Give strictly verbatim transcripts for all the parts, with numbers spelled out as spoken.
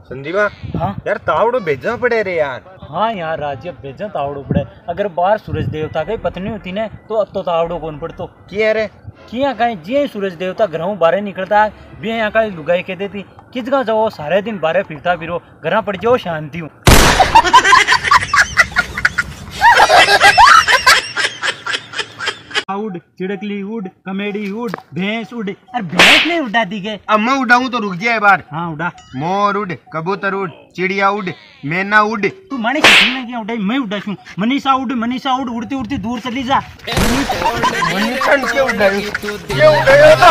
संदीपा। हाँ यार तावड़ो भेजना पड़े रे यार। हाँ यार राज्य भेजा तावड़ो पड़े। अगर बाहर सूरज देवता की पत्नी होती ने तो अब तो तावड़ो कौन पड़तो किया रे किया कहीं जी सूरज देवता घरों बाहर निकलता है भी यहाँ का लुगाई कह देती किस गा जाओ सारे दिन बाहर फिरता फिरो घर पड़ जाओ शांति हूँ। उड़ चिड़कली उड़ कमेडी उड़ भैंस उड़ अरे भैंस नहीं उड़ा दी के अब मैं उड़ाऊं तो रुक जाए बार। हाँ उड़ा मोर उड़ कबूतर उड़ चिड़िया उड़ मैना उड़। तू माने किसी ने क्या उड़ाई मैं उड़ा छू। मनीषा उड़ मनीषा उड़ उड़ती उड़ती दूर चली जा। मनीषा के उड़ाई ये उड़ाया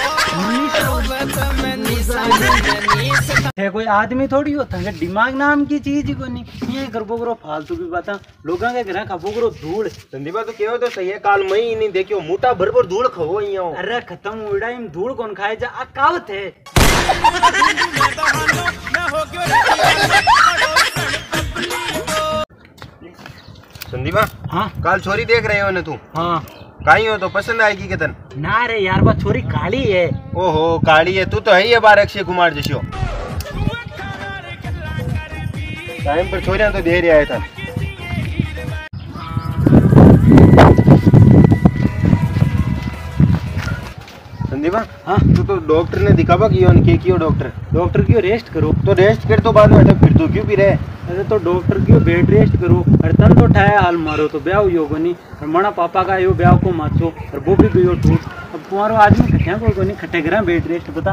है कोई आदमी थोड़ी होता है दिमाग नाम की चीज ही को नहीं ये कर बोगरो फालतू की बात लोगों के घर खा बोगरो धूल। संदीपा तो क्यों तो सही है काल मैं ही नहीं देखियो मोटा भरपूर धूल खवो यहाँ। अरे खत्म उड़ा इन धूल कौन खाए जा अकावत है। संदीपा हाँ काल छोरी देख रहे हो ना तू। हाँ काई हो तो पसंद आएगी कितन ना रे यार बा छोरी काली है। ओहो काली है तू तो है ही बार अक्षय कुमार जैसो टाइम पर छोरियां तो दे रहा था। संदीपा हाँ तू तो डॉक्टर ने दिखावा कियो के कियो डॉक्टर डॉक्टर क्यों रेस्ट करो तो रेस्ट कर तो बाद में अटक फिर तू क्यों भी रहे। अरे तो डॉक्टर क्यों बेड रेस्ट करो अरे तन तो ठाया हाल मारो तो ब्याह योग नहीं और मना पापा का यो ब्याह को माचो और वो भी गयो टूट अब तुम्हारो आदमी खटिया को नहीं खटे गिरा बेड रेस्ट बता।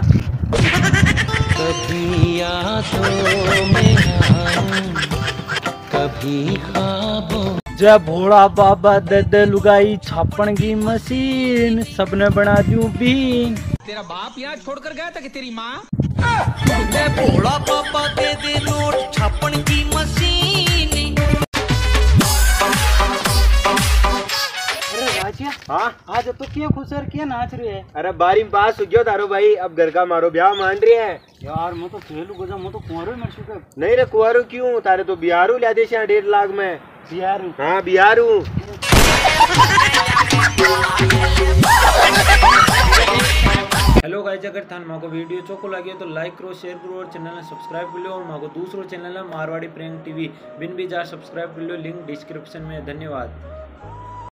कभी यादों में आऊं, कभी ख्वाबों जय भोला बाबा दे दे लुगाई छापन की मशीन सबने बना दूं बीन। तेरा बाप यहाँ छोड़कर गया था कि तेरी माँ। जय भोला बाबा दे दे नोट छापन की मशीन। अरे राजिया हाँ आज तो क्या खुश है क्या नाच रहे है। अरे बारी पास हो गयो तारो भाई अब घर का मारो ब्याह मान रही है यार मैं तो खेलू गजा मैं तो कुंवारो मर चुका। नहीं रे कुआरू क्यों तारे तो बिहारू लिया दे डेढ़ लाख में। बिहारू हाँ बिहारू। हेलो गाइस अगर थान माको वीडियो चोको लगे तो लाइक करो शेयर करो और चैनल ने सब्सक्राइब कर लो और माको दूसरो चैनल है मारवाड़ी प्रैंक टीवी बिन भी जा सब्सक्राइब कर लो लिंक डिस्क्रिप्शन में। धन्यवाद।